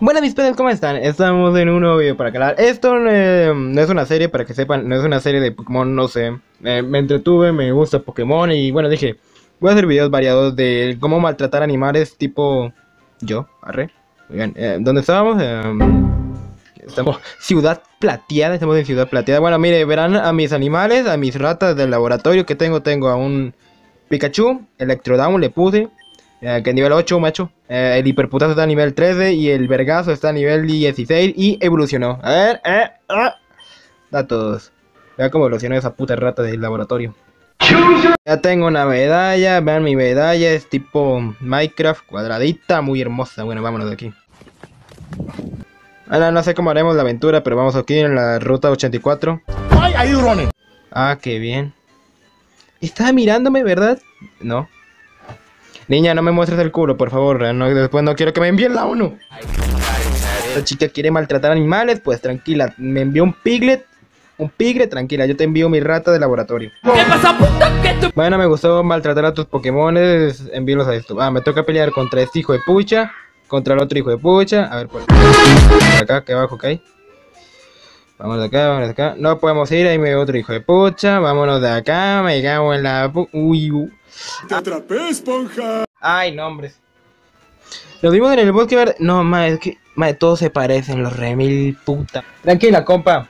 Buenas mis pedas, ¿cómo están? Estamos en un nuevo video para canal. Esto no es una serie, para que sepan, no es una serie de Pokémon, no sé. Me entretuve, me gusta Pokémon y bueno, dije, voy a hacer videos variados de cómo maltratar animales tipo yo, arre. Muy bien, ¿dónde estábamos? Estamos estamos en Ciudad Plateada. Bueno, mire, verán a mis animales, a mis ratas del laboratorio que tengo. Tengo a un Pikachu, Electrodown le puse. Que nivel 8, macho. El hiperputazo está a nivel 13 y el vergazo está a nivel 16 y evolucionó. A ver, datos. Vean cómo evolucionó esa puta rata del laboratorio. Ya tengo una medalla, vean mi medalla, es tipo Minecraft, cuadradita, muy hermosa. Bueno, vámonos de aquí. Ahora no sé cómo haremos la aventura, pero vamos aquí en la ruta 84. Ah, qué bien. Estaba mirándome, ¿verdad? No. Niña, no me muestres el culo, por favor. No, después no quiero que me envíen la ONU. Esta chica quiere maltratar animales, pues tranquila. Me envió un piglet. Un piglet, tranquila. Yo te envío mi rata de laboratorio. ¿Qué pasa, puta? Bueno, me gustó maltratar a tus Pokémones. Envíalos a esto. Me toca pelear contra este hijo de pucha. Contra el otro hijo de pucha. A ver, por acá, que abajo, ¿ok? Vamos de acá, vamos de acá. No podemos ir, ahí me veo otro hijo de pucha. Vámonos de acá, me cago en la... Uy. ¡Te atrapé, esponja! Ay, no, hombres. Nos vimos en el bosque verde. No, ma, es que todos se parecen, los remil puta. Tranquila, compa.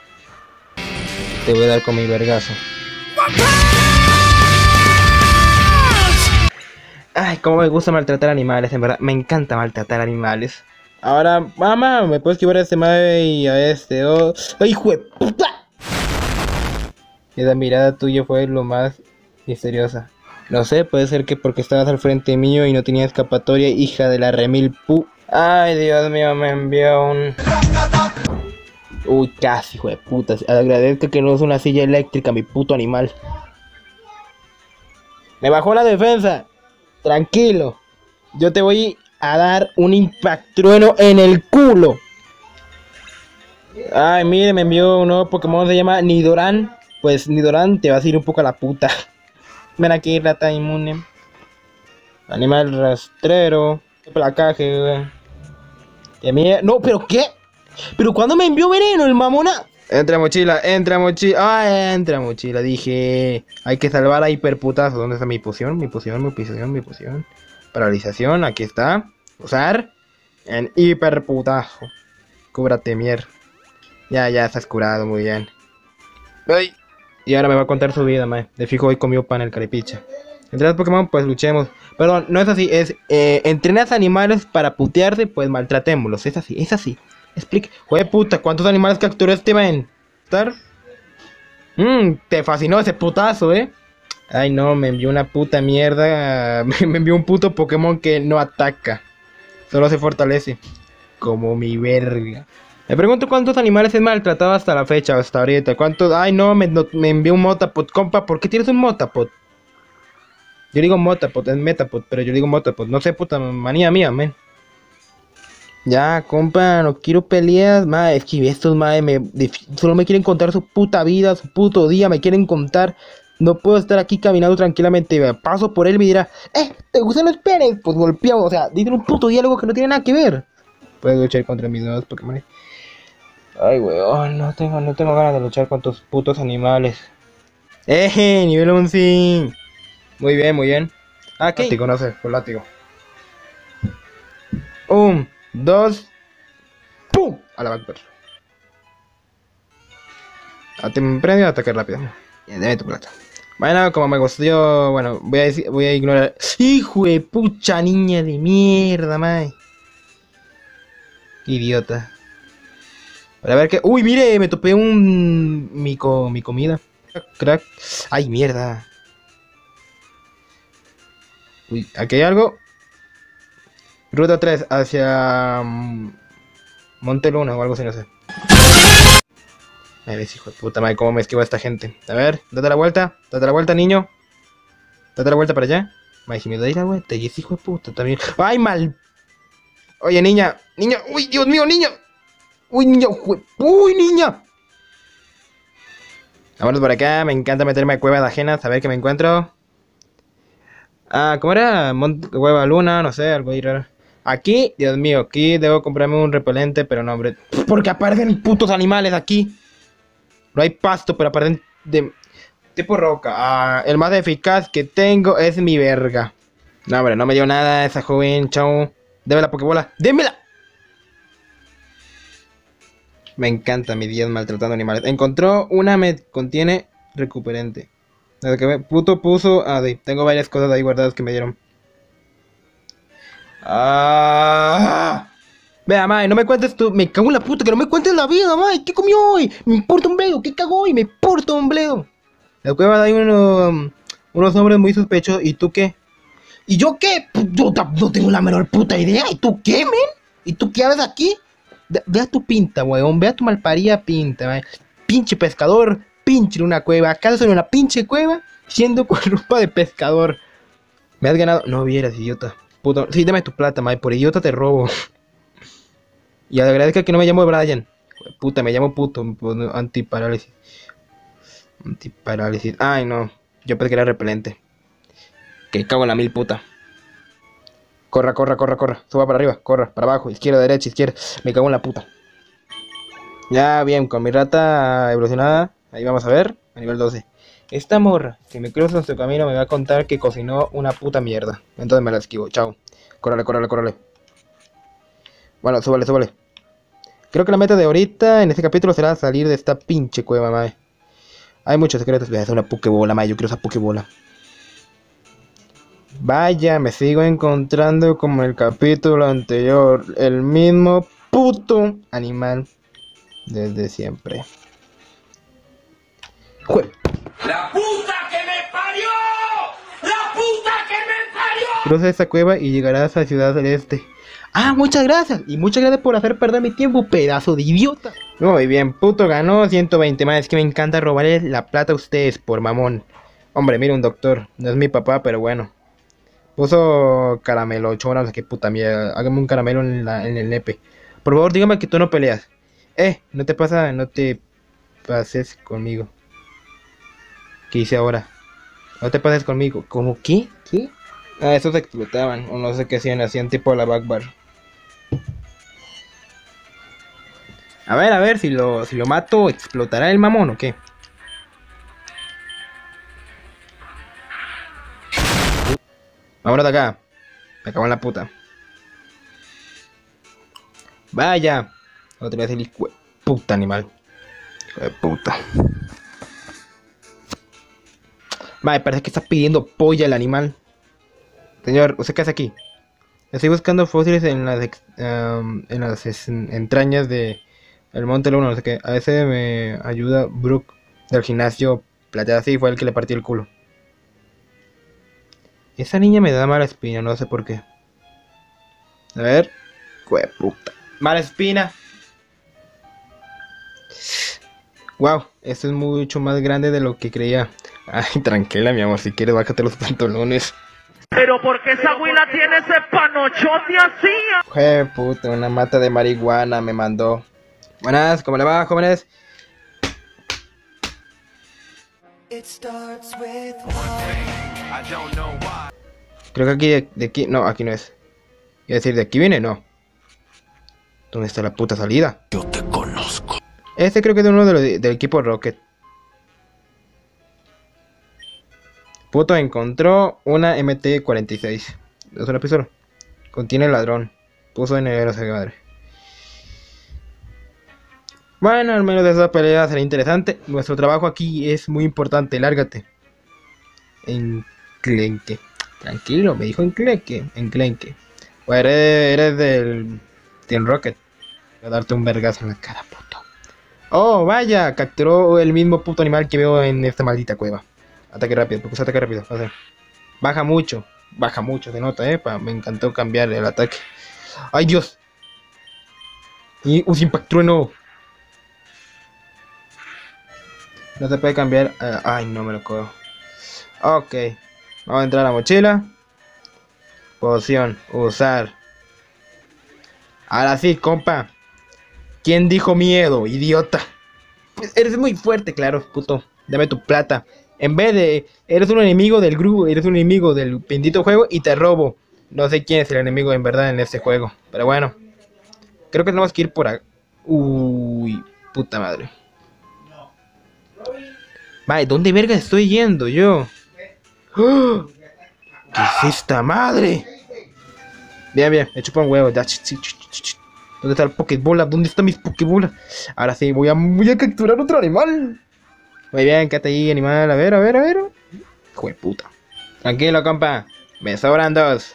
Te voy a dar con mi vergazo. Ay, cómo me gusta maltratar animales, en verdad. Me encanta maltratar animales. Ahora, mamá, ¿me puedes esquivar a este madre y a este? Oh. ¡Ay, hijo de puta! Esa mirada tuya fue lo más misteriosa. No sé, puede ser que porque estabas al frente mío y no tenía escapatoria, hija de la remil pu... Ay, Dios mío, me envió un... Uy, casi, hijo de puta. Agradezco que no es una silla eléctrica, mi puto animal. Me bajó la defensa. Tranquilo. Yo te voy a dar un impactrueno en el culo. Ay, mire, me envió un nuevo Pokémon, se llama Nidoran. Pues Nidoran te vas a ir un poco a la puta. Ven aquí, rata inmune. Animal rastrero. Placaje, güey. No, pero ¿qué? ¿Pero cuándo me envió veneno el mamona? Entra mochila, entra mochila. Ah, entra mochila. Dije, hay que salvar a hiperputazo. ¿Dónde está mi poción? Mi poción, mi poción, mi poción. Paralización, aquí está. Usar en hiperputazo. Cúbrate, mier. Ya estás curado, muy bien. Ay. Y ahora me va a contar su vida, mae. De fijo hoy comió pan el carepicha. Entre los Pokémon, pues luchemos. Perdón, no es así, es entrenas animales para putearse, pues maltratémoslos. Es así, es así. Explica. Joder puta, ¿cuántos animales capturó este man? ¿Estar? Te fascinó ese putazo, Ay no, me envió una puta mierda. Me envió un puto Pokémon que no ataca. Solo se fortalece. Como mi verga. Me pregunto cuántos animales he maltratado hasta la fecha, hasta ahorita. ¿Cuántos? Ay, no, me envió un Motapod. Compa, ¿por qué tienes un Motapod? Yo digo Motapod, es Metapod, pero yo digo Motapod. No sé, puta manía mía, men. Ya, compa, no quiero peleas, madre. Es que estos, madre, solo me quieren contar su puta vida, su puto día. Me quieren contar. No puedo estar aquí caminando tranquilamente. Paso por él y me dirá, ¿te gustan los penes? Pues golpeamos, o sea, dicen un puto diálogo que no tiene nada que ver. Puedes luchar contra mis nuevos Pokémon. Ay, weón, no tengo ganas de luchar con tus putos animales. Nivel 11. Muy bien, muy bien. Aquí. Látigo, no sé, con látigo. 1, 2. ¡Pum! A la backdoor. Premio de ataque rápido. Dame tu plata. Bueno, como me gustó, bueno, voy a ignorar. ¡Hijo de pucha niña de mierda, mae! Idiota. A ver qué. Uy, mire, me topé mi comida. Crack. Ay, mierda. Uy, aquí hay algo. Ruta 3 hacia Monte Luna o algo así, no sé. A ver, hijo de puta madre, cómo me esquiva esta gente. A ver, date la vuelta, niño. Date la vuelta para allá. Madre, si me doy la vuelta, y ese hijo de puta también. Ay, mal. Oye, niña. Uy, Dios mío, niña. Uy, niña. Uy, niña. Vámonos por acá. Me encanta meterme a cuevas ajenas. A ver qué me encuentro. ¿Cómo era? Hueva Luna, no sé, algo ahí raro. Aquí, Dios mío, aquí debo comprarme un repelente, pero no, hombre. Porque aparecen putos animales aquí. No hay pasto, pero aparecen de tipo roca. Ah, el más eficaz que tengo es mi verga. No, hombre, no me dio nada esa joven, chao. Deme la pokebola, démela. Me encanta mi día maltratando animales. Encontró una contiene recuperante. Desde que puto puso. Tengo varias cosas ahí guardadas que me dieron. Vea, mae, no me cuentes tú. Me cago en la puta, que no me cuentes la vida, mae. ¿Qué comió hoy? Me importa un bledo. ¿Qué cagó hoy? Me importa un bledo. La cueva hay unos hombres muy sospechosos. ¿Y tú qué? ¿Y yo qué? Yo no tengo la menor puta idea. ¿Y tú qué, men? ¿Y tú qué haces aquí? Vea tu pinta, weón. Vea tu malparida pinta, mae. Pinche pescador. Pinche en una cueva. ¿Acaso en una pinche cueva? Siendo con ropa de pescador. Me has ganado. No vieras, idiota. Puto. Sí, dame tu plata, mae. Por idiota te robo. Y agradezca que no me llamo Brian. Puta, me llamo puto. Antiparálisis. Antiparálisis. Ay, no. Yo pensé que era repelente. Que cago en la mil puta. Corra, corra, corra, corra. Suba para arriba, corra, para abajo, izquierda, derecha, izquierda. Me cago en la puta. Ya, bien, con mi rata evolucionada. Ahí vamos a ver. A nivel 12. Esta morra que me cruza en su camino me va a contar que cocinó una puta mierda. Entonces me la esquivo. Chao. Córrale, córrale, córrale. Bueno, súbale, súbale. Creo que la meta de ahorita en este capítulo será salir de esta pinche cueva, mae. Hay muchos secretos. Voy a hacer una pokebola, mae. Yo quiero esa pokebola. Vaya, me sigo encontrando como el capítulo anterior. El mismo puto animal. Desde siempre. ¡Jue! ¡La puta que me parió! ¡La puta que me parió! Cruza esta cueva y llegarás a Ciudad Celeste. Ah, muchas gracias. Y muchas gracias por hacer perder mi tiempo, pedazo de idiota. Muy bien, puto ganó 120 más. Es que me encanta robarle la plata a ustedes por mamón. Hombre, mira un doctor. No es mi papá, pero bueno. Puso caramelo, chona, no sé qué puta mierda. Hágame un caramelo en el nepe. Por favor, dígame que tú no peleas. No te pases conmigo. ¿Qué hice ahora? No te pases conmigo. ¿Cómo qué? ¿Qué? Ah, esos explotaban. O no sé qué hacían tipo la backbar. A ver, si lo mato, ¿explotará el mamón o qué? Vámonos de acá. Me cago en la puta. Vaya. Otra vez el hijo de puta animal. Hijo de puta. Vale, parece que está pidiendo polla el animal. Señor, ¿usted qué hace aquí? Estoy buscando fósiles en las entrañas de el Monte Luna, no sé qué. A veces me ayuda Brooke del gimnasio plateada. Sí, fue el que le partió el culo. Esa niña me da mala espina, no sé por qué. A ver. Puta. Mala espina. Wow, esto es mucho más grande de lo que creía. Ay, tranquila, mi amor, si quieres bájate los pantalones. Pero ¿por qué esa güila tiene ese panochote así? Puta, una mata de marihuana me mandó. Buenas, ¿cómo le va, jóvenes? Creo que aquí, de aquí, no, aquí no es. Iba a decir, ¿de aquí viene? No. ¿Dónde está la puta salida? Yo te conozco. Este creo que es de uno del equipo Rocket. Puto encontró una MT-46. Es una pistola. Contiene el ladrón. Puso en el no sé qué madre. Bueno, al menos de esa pelea será interesante. Nuestro trabajo aquí es muy importante. Lárgate. Enclenque. Tranquilo, me dijo enclenque. Enclenque. O eres del Team Rocket. Voy a darte un vergazo en la cara, puto. Oh, vaya. Capturó el mismo puto animal que veo en esta maldita cueva. Ataque rápido, porque se ataque rápido. O sea, baja mucho, se nota, me encantó cambiar el ataque. ¡Ay, Dios! Y un impact trueno. No se puede cambiar. Ay, no me lo cojo. Ok, vamos a entrar a la mochila. Poción, usar. Ahora sí, compa. ¿Quién dijo miedo, idiota? Pues eres muy fuerte, claro, puto. Dame tu plata. En vez de, eres un enemigo del grupo, eres un enemigo del bendito juego y te robo. No sé quién es el enemigo en verdad en este juego. Pero bueno. Creo que tenemos que ir por acá. Uy, puta madre. Vale, ¿dónde verga estoy yendo yo? ¡Oh! ¿Qué es esta madre? Bien, bien, me chupa un huevo. Ya, ¿dónde está el Pokébola? ¿Dónde están mis Pokébolas? Ahora sí, voy a capturar otro animal. Muy bien, quédate ahí, animal. A ver, a ver, a ver. Hijo de puta. Tranquilo, compa. Me sobran dos.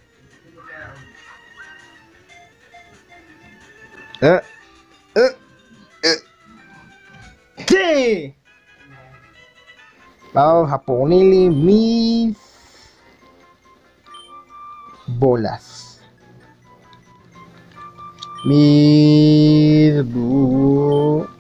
¡Sí! Vamos a ponerle mis bolas. Mis bolas.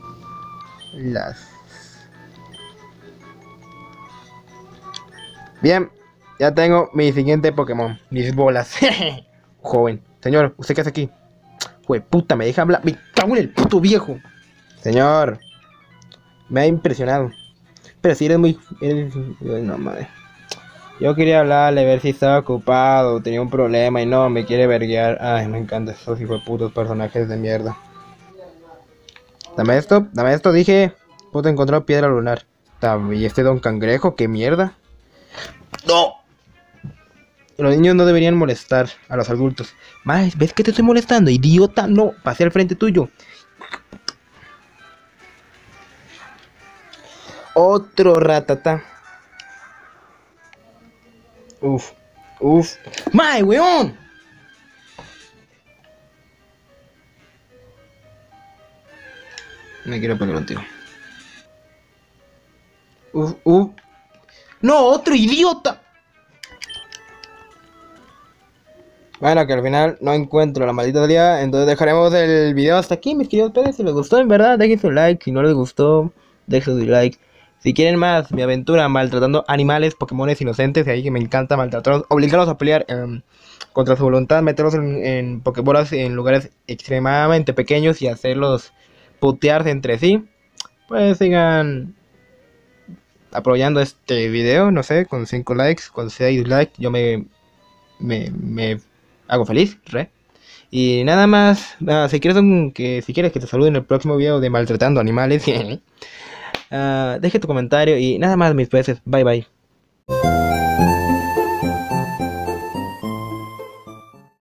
Bien, ya tengo mi siguiente Pokémon. Mis bolas. Joven. Señor, ¿usted qué hace aquí? Jue puta, me deja hablar. Me cago en el puto viejo. Señor, me ha impresionado. Pero si eres muy... No, madre. Yo quería hablarle, ver si estaba ocupado, tenía un problema y no, me quiere verguear. Ay, me encantan esos hijos de putos personajes de mierda. Dame esto, dije. Puto encontró piedra lunar. ¿Y este don cangrejo? ¿Qué mierda? ¡No! Los niños no deberían molestar a los adultos. Más, ¿ves que te estoy molestando, idiota? No, pasé al frente tuyo. Otro ratata. Uf. ¡Mae, weón! Me quiero pelear contigo. ¡No, otro idiota! Bueno, que al final no encuentro la maldita salida. Entonces dejaremos el video hasta aquí, mis queridos pedes. Si les gustó, en verdad, dejen su like. Si no les gustó, dejen su like. Si quieren más, mi aventura maltratando animales, Pokémones inocentes, y ahí que me encanta maltratarlos, obligarlos a pelear contra su voluntad, meterlos en Pokébolas en lugares extremadamente pequeños y hacerlos putearse entre sí. Pues sigan apoyando este video, no sé, con 5 likes, con 6 likes, yo me hago feliz, Y nada más, si quieres que te salude en el próximo video de maltratando animales, deje tu comentario y nada más mis peces, bye bye.